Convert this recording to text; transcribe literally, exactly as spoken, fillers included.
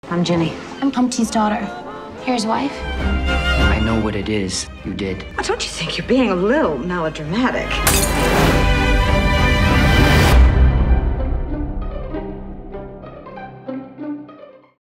I'm Ginny. I'm Humpty's daughter. Here's wife. I know what it is you did. Don't you think you're being a little melodramatic?